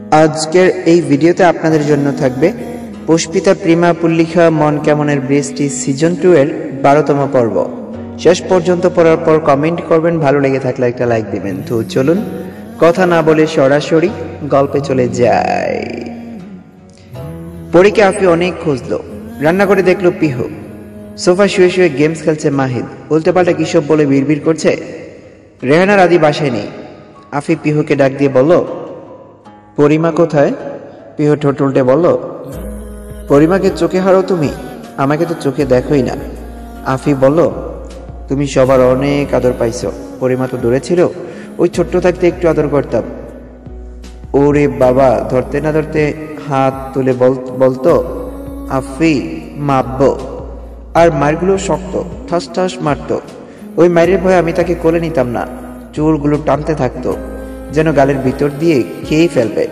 আজকের এই ভিডিওতে আপনাদের জন্য থাকবে পুষ্পিতা প্রিমা পুল্লিখা মন কেমনের বৃষ্টি সিজন 2 এর 12তম পর্ব। শেষ পর্যন্ত পড়ার পর কমেন্ট করবেন, ভালো লেগে থাকলে একটা লাইক দিবেন। তো চলুন কথা না বলে সরাসরি গল্পে চলে যাই। পরীকে আফি অনেক খুঁজলো, রান্না করে দেখলো পিহু, সোফা শুয়ে শুয়ে গেমস খেলছে মাহিদ, উল্টেপাল্টা কিসব বলে বিড়বিড় করছে। রেহানার আদি বাসায় নেই। আফি পিহুকে ডাক দিয়ে বলল, পরিমা কোথায়? পিহু ঠোঁট উল্টে বলল, পরিমাকে চোখে হারো তুমি, আমাকে তো চোখে দেখোই না। আফি বলল, তুমি সবার অনেক আদর পাইছো, পরিমা তো দূরে ছিল, ওই ছোট্ট থাকতে একটু আদর করতাম। ওরে বাবা, ধরতে না ধরতে হাত তুলে বলতো, আফি মাপবো। আর মারগুলো শক্ত, ঠাস ঠাস মারতো। ওই মায়ের ভয়ে আমি তাকে কোলে নিতাম না, চুলগুলো টানতে থাকতো যেন গালের ভিতর দিয়ে খেয়ে ফেলবে।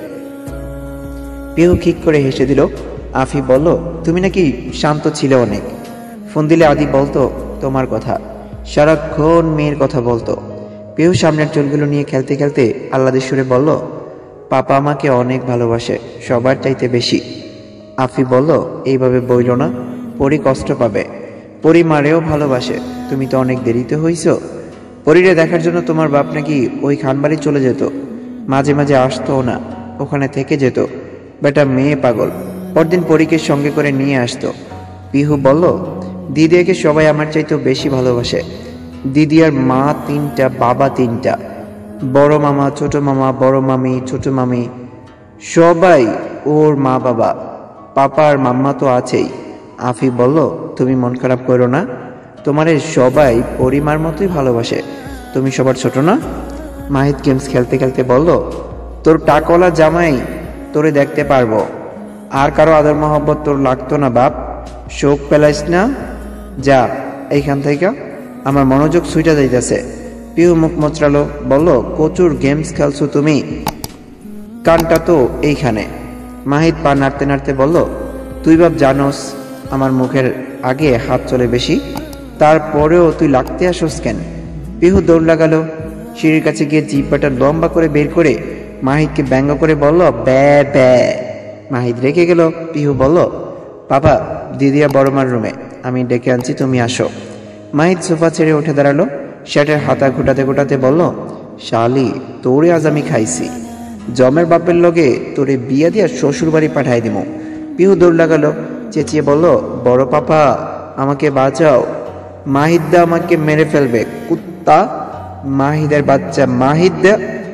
পিহু খিক করে হেসে দিল। আফি বলল, তুমি নাকি শান্ত ছিলে অনেক, ফোন দিলে আদি বলতো তোমার কথা, সারাক্ষণ মেয়ের কথা বলতো। পিহু সামনের চুলগুলো নিয়ে খেলতে খেলতে আহ্লাদের সুরে বলল, পাপা আমাকে অনেক ভালোবাসে, সবার চাইতে বেশি। আফি বলল, এইভাবে বইল না, পরি কষ্ট পাবে, পরি মারেও ভালোবাসে, তুমি তো অনেক দেরিতে হইছ। পরিরে দেখার জন্য তোমার বাপ নাকি ওই খানবাড়ি চলে যেত, মাঝে মাঝে আসতো না, ওখানে থেকে যেত। বেটা মেয়ে পাগল, পরদিন পরীকে সঙ্গে করে নিয়ে আসতো। পিহু বলল, দিদিকে সবাই আমার চাইতেও বেশি ভালোবাসে। দিদি আর মা 3টা, বাবা 3টা, বড় মামা, ছোট মামা, বড় মামি, ছোট মামি, সবাই ওর মা বাবা। পাপা আর মাম্মা তো আছেই। আফি বলল, তুমি মন খারাপ করো না, তোমারে সবাই পরিমার মতোই ভালোবাসে, তুমি সবার ছোট না। মাহিদ গেমস খেলতে খেলতে বলল, তোর টাকলা জামাই তোরে দেখতে পারবো, আর কারো আদর মহব্বত তোর লাগতো না বাপ, শোক পেলাইস না, যা এইখান থেকে, আমার মনোযোগ সুইটা যাইতেছে। পিহু মুখ মোচড়ালো, বলল, প্রচুর গেমস খেলছো তুমি, কানটা তো এইখানে। মাহিদ পা নাড়তে নাড়তে বলল, তুই বাপ জানোস আমার মুখের আগে হাত চলে বেশি, তারপরেও তুই লাগতে আসোস কেন? পিহু দৌড় লাগালো, সিঁড়ির কাছে গিয়ে জিব্বাটা লম্বা করে বের করে মাহিদকে ব্যঙ্গ করে বলল, ব্যা ব্যা। মাহিদ রেখে গেল। পিহু বলল, বাবা দিদিয়া বড়মার রুমে, আমি ডেকে আনছি, তুমি আসো। মাহিদ সোফা ছেড়ে উঠে দাঁড়ালো, শার্টের হাতা ঘোটাতে ঘোটাতে বলল, শালি তোরে আজ আমি খাইছি, জমের বাপের লগে তোরে বিয়া দিয়া শ্বশুর বাড়ি পাঠাই দিব। পিহু দৌড় লাগালো, চেঁচিয়ে বলল, বড় পাপা আমাকে বাঁচাও, মাহিদদা আমাকে মেরে ফেলবে, কুত্তা মাহিদের বাচ্চা মাহিদদা।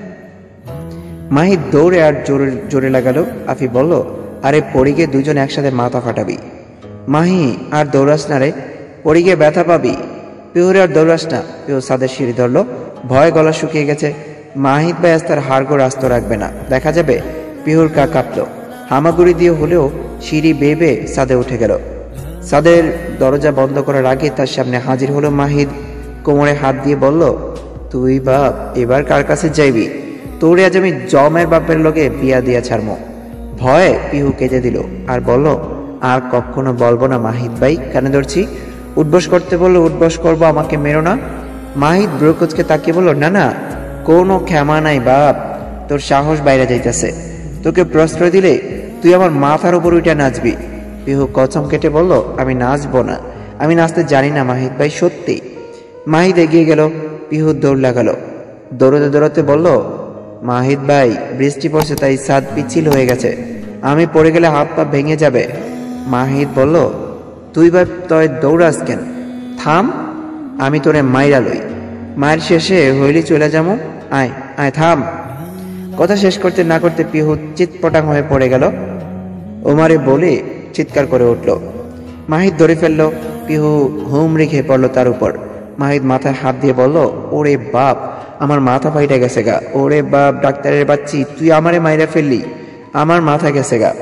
মাহিদ দৌড়ে আর জোরে জোরে লাগালো। আফি বলল, আরে পড়িগে দুজন একসাথে মাথা ফাটাবি। মাহি আর দৌড়াস না রে, পড়িগে ব্যথা পাবি। পিহুরে আর দৌড়াস না। পিহু সাদের সিঁড়ি ধরলো, ভয়ে গলা শুকিয়ে গেছে। মাহিদ ভাই আজ তার হাড়গোড় আস্ত রাখবে না, দেখা যাবে। পিহুর কা কাঁপলো, হামাগুড়ি দিয়ে হলেও সিঁড়ি বেয়ে বেয়ে সাদে উঠে গেল। সাদের দরজা বন্ধ করার আগে তার সামনে হাজির হলো মাহিদ, কোমরে হাত দিয়ে বলল, তুই বাপ এবার কার কাছে যাইবি? তোরে আজ আমি জমের বাপের লগে বিয়া দিয়া ছাড়মো। ভয়ে পিহু কেঁদে দিল আর বলল, আর কখনো বলবো না মাহিদ ভাই, কানে ধরছি। উঠবস করতে বললো, উঠবস করবো, আমাকে মেরো না। মাহিদ ব্রুকোচকে তাকিয়ে বলল, না না, কোনো ক্ষমা নাই বাপ, তোর সাহস বাইরে যাইতেছে, তোকে প্রশ্রয় দিলে তুই আমার মাথার উপর উঠে নাচবি। পিহু কচম কেটে বলল, আমি নাচবো না, আমি নাচতে জানি না মাহিদ ভাই, সত্যি। মাহিদ এগিয়ে গেল, পিহু দৌড় লাগালো, দৌড়তে দৌড়াতে বলল, মাহিদ ভাই বৃষ্টি পড়ছে তাই ছাদ পিচ্ছিল হয়ে গেছে, আমি পড়ে গেলে হাত পা ভেঙে যাবে। মাহিদ বলল, তুই ভাই তয় দৌড়াস কেন, থাম, আমি তোরে মাইরা লই, মায়ের শেষে হইলি চলে যাবো, আয় আয় থাম। কথা শেষ করতে না করতে পিহু চিৎপটাং হয়ে পড়ে গেল, ওমারে বলে চিৎকার করে উঠল। মাহিদ ধরে ফেলল, পিহু হুমড়ি খেয়ে পড়লো তার উপর। মাহিদ মাথায় হাত দিয়ে বলল, ওরে বাপ, আমার মাথা ফাইটা গেছে গা, ওরে বাপ, ডাক্তারের বাচ্চি, তুই আমারে মাইরা ফেললি, আমার মাথা গেছে গা।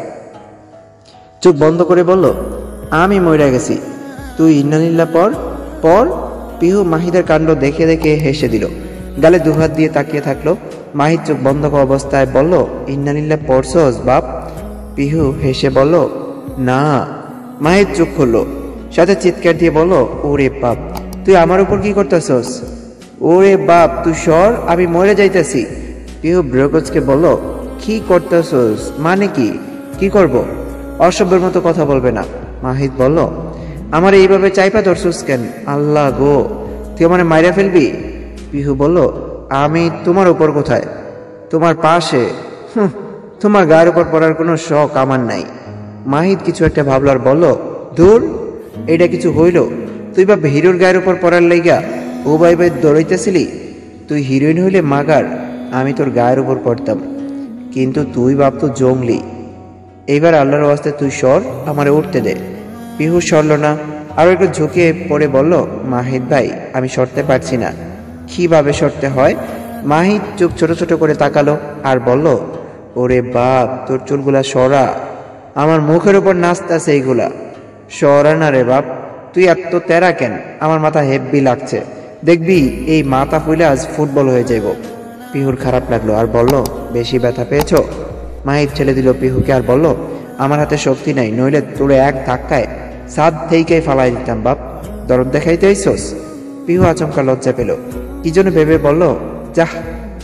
চোখ বন্ধ করে বলল, আমি মইরা গেছি, তুই ইন্নালিল্লাহ পর পর। পিহু মাহিদের কাণ্ড দেখে দেখে হেসে দিল, গালে দুহাত দিয়ে তাকিয়ে থাকলো। মাহিদ চোখ বন্ধ করা অবস্থায় বলল, ইন্নালিল্লাহ পড়ছস বাপ? পিহু হেসে বলল, না। মাহিদ চোখ খুললো, সাথে চিৎকার দিয়ে বলল, ওরে বাপ, তুই আমার উপর কি করতেছস? ওরে বাপ, তুই সর, আমি মরে যাইতেছি। পিহু ব্রোকোচকে বলল, কি করতেছস? মানে কি? কি করব? অসভ্যের মতো কথা বলবে না। মাহিদ বলল, আমার এইভাবে চাইপা ধরছস কেন? আল্লাহ গো, তুই আমার মাইরা ফেলবি? পিহু বলল, আমি তোমার উপর কোথায়? তোমার পাশে। তোমার গায়ের উপর পড়ার কোনো শখ আমার নাই। মাহিদ কিছু একটা ভাবল আর বলল, ধুর, এটা কিছু হইল? তুই বাপ হিরোর গায়ের উপর পড়ার লাইগা ও ভাই ভাই দৌড়াইতেছিলি? তুই হিরোইন হইলে মাগার, আমি তোর গায়ের উপর পড়তাম, কিন্তু তুই বাপ তো জঙ্গলি। এইবার আল্লাহর ওয়াস্তে তুই সর, আমারে উঠতে দে। পিহু সরল না, আরো একটু ঝুঁকে পড়ে বলল, মাহিদ ভাই, আমি সরতে পারছি না। কিভাবে সরতে হয়? মাহিদ চোখ ছোট ছোট করে তাকালো আর বলল, ওরে বাপ, তোর চুলগুলা সরা, আমার মুখের উপর নাচতেছে এইগুলা। সরা না রে বাপ, তুই এত তেরা কেন? আমার মাথা হেব্বি লাগছে, দেখবি এই মাথা ফুলে আজ ফুটবল হয়ে যাইব। পিহুর খারাপ লাগলো আর বলল, বেশি ব্যথা পেয়েছো? মাহিদ ঠেলে দিল পিহুকে আর বলল, আমার হাতে শক্তি নাই, নইলে তোরে এক ধাক্কায় সাদ থেইকেই ফালাই দিতাম বাপ। দরদ দেখাইতে আইসোস? পিহু আচমকা লজ্জা পেল, কি জন্য ভেবে বলল, যাহ।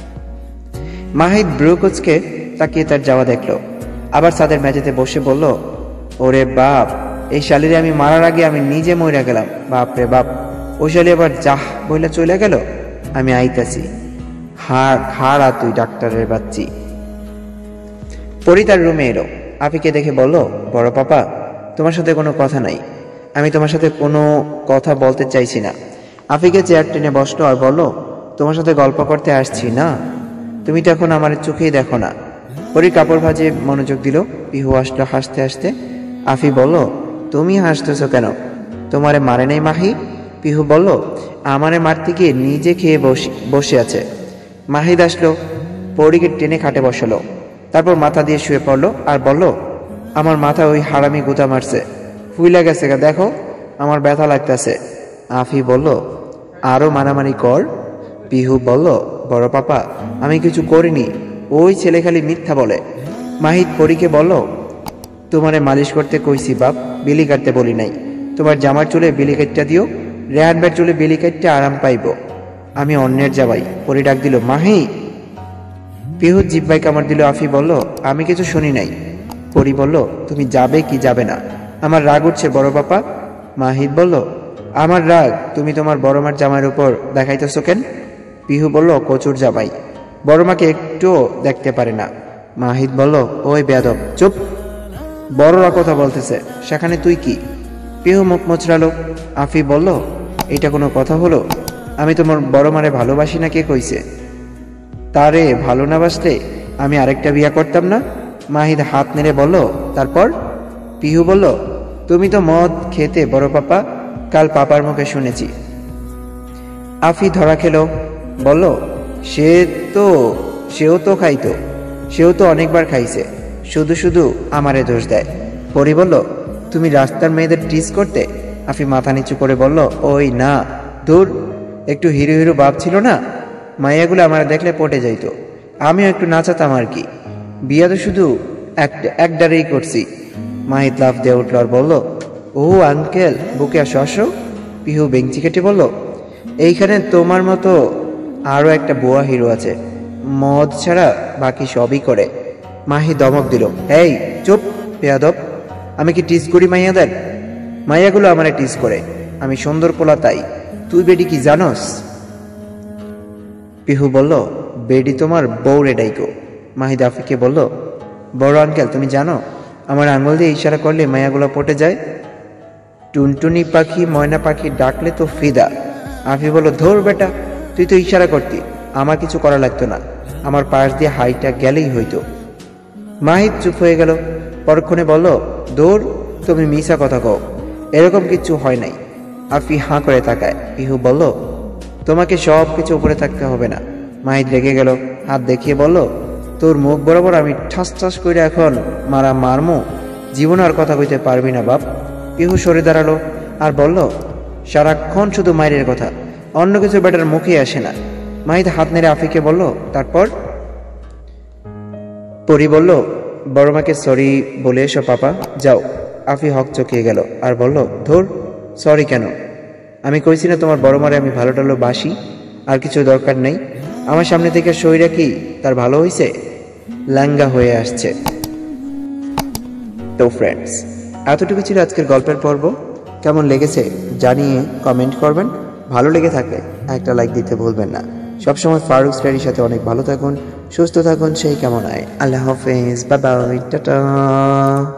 মাহিদ ব্রুকুচকে তাকিয়ে তার যাওয়া দেখলো, আবার সাদের মেঝেতে বসে বলল, ওরে বাপ, এই শালিরে আমি মারার আগে আমি নিজে মইরা গেলাম। বাপ রে বাপ, ওই শালি আবার যাহ বইলা চলে গেল। আমি আইতাছি। হাড়া তুই ডাক্তারের বাচ্চি। পরি তার রুমে এলো, আফিকে দেখে বলল, বড় পাপা, তোমার সাথে কোনো কথা নাই। আমি তোমার সাথে কোনো কথা বলতে চাইছি না। আফিকে চেয়ার টেনে বসলো আর বলল, তোমার সাথে গল্প করতে আসছি না, তুমি তো এখন আমার চোখেই দেখো না। পরি কাপড় ভাজে মনোযোগ দিল। পিহু আসলো হাসতে হাসতে। আফি বলল, তুমি হাসতেছো কেন? তোমারে মারে নাই মাহি? পিহু বলল, আমারে মারতে গিয়ে নিজে খেয়ে বসে আছে। মাহিদ আসলো, পরিকে টেনে খাটে বসালো, তারপর মাথা দিয়ে শুয়ে পড়লো আর বলল, আমার মাথা ওই হারামি গুতা মারছে, ফুইলা গেছে গা, দেখো আমার ব্যথা লাগতেছে। আফি বলল, আরো মারামারি কর। পিহু বলল, বড় পাপা, আমি কিছু করিনি, ওই ছেলে খালি মিথ্যা বলে। মাহিদ পরীকে বলল, তোমারে মালিশ করতে কইছি বাপ, বিলি কাটতে বলি নাই। তোমার জামার চুলে বিলি কাটটা দিও, রেহানবার চুলে বিলি কাটতে আরাম পাইব। আমি অন্যের যাবাই। পরি ডাক দিল, মাহি। পিহু জিব্বাই কামড় দিল। আফি বলল, আমি কিছু শুনি নাই। পরি বলল, তুমি যাবে কি যাবে না? আমার রাগ উঠছে বড় পাপা। মাহিদ বলল, আমার রাগ তুমি তোমার বড় মার জামাইয়ের উপর দেখাইতেছো কেন? পিহু বলল, কচুর জামাই বড় মাকে একটুও দেখতে পারে না। মাহিদ বলল, ওই বেয়াদব, চুপ, বড়রা কথা বলতেছে, সেখানে তুই কি? পিহু মুখ মোচড়ালো। আফি বলল, এটা কোনো কথা হলো? আমি তোমার বড় মারে ভালোবাসি না কে কইছে? তারে ভালো না বাসলে আমি আরেকটা বিয়া করতাম না। মাহিদ হাত নেড়ে বলল, তারপর? পিহু বলল, তুমি তো মদ খেতে বড় পাপা, কাল পাপার মুখে শুনেছি। আফি ধরা খেলো, বলল, সেও তো খাইতো, সেও তো অনেকবার খাইছে, শুধু শুধু আমারে দোষ দেয়। পরি বলল, তুমি রাস্তার মেয়েদের টিজ করতে? আফি মাথা নিচু করে বলল, ওই না, দূর, একটু হিরো হিরো ভাব ছিল না, মাইয়াগুলো আমার দেখলে পটে যাইতো, আমিও একটু নাচাতাম আর কি। বিয়া তো শুধু একটারেই করছি। মাহিদ লাফ দিয়ে উঠল আর বলল, ও আঙ্কেল, বুকে আসো আসো। পিহু বেঞ্চি কেটে বলল, এইখানে তোমার মতো আরো একটা বুয়া হিরো আছে, মদ ছাড়া বাকি সবই করে। মাহি দমক দিল, এই চুপ বেয়াদব, আমি কি টিজ করি মাইয়াদের? মাইয়াগুলো আমারে টিজ করে, আমি সুন্দর পোলা তাই। তুই বেডি কি জানস? পিহু বলল, বেডি তোমার বউ রেডাইকো। মাহিদ আফিকে বলল, বড় আঙ্কেল, তুমি জানো আমার আঙুল দিয়ে ইশারা করলে মায়াগুলো পটে যায়? টুনটুনি পাখি ময়না পাখি ডাকলে তো ফিদা। আফি বলল, ধর বেটা, তুই তো ইশারা করতি, আমার কিছু করা লাগতো না, আমার পাশ দিয়ে হাইটা গেলেই হইতো। মাহিদ চুপ হয়ে গেল। পরক্ষণে বলল, দৌড়, তুমি মিশা কথা কও, এরকম কিছু হয় নাই। আফি হাঁ করে তাকায়। পিহু বলল, তোমাকে সব কিছু উপরে থাকতে হবে না। মাহিদ রেগে গেল, হাত দেখিয়ে বলল, তোর মুখ বরাবর আমি ঠাস ঠাস করে এখন মারমু, জীবন আর কথা কইতে পারবি না বাপ। পিহু সরে দাঁড়ালো আর বলল, সারাক্ষণ শুধু মায়ের কথা, অন্য কিছু বেটার মুখে আসে না। মাহিদ হাত নেড়ে আফিকে বলল, তারপর? পরি বলল, বড় মাকে সরি বলে এসো পাপা, যাও। আফি হক চকিয়ে গেল আর বলল, ধর, সরি কেন? আমি কইছি না তোমার বড় মারে আমি ভালো টালো বাসি, আর কিছু দরকার নেই। আমার সামনে থেকে সইরা কি তার ভালো হইছে? ল্যাঙ্গা হয়ে আসছে। তো ফ্রেন্ডস, এতটুকু ছিল আজকের গল্পের পর্ব। কেমন লেগেছে জানিয়ে কমেন্ট করবেন। ভালো লেগে থাকলে একটা লাইক দিতে ভুলবেন না। সবসময় ফারুক স্টাডির সাথে অনেক ভালো থাকুন, সুস্থ থাকুন, সেই কামনায়। আল্লাহ হাফেজ, বাই বাই, টাটা।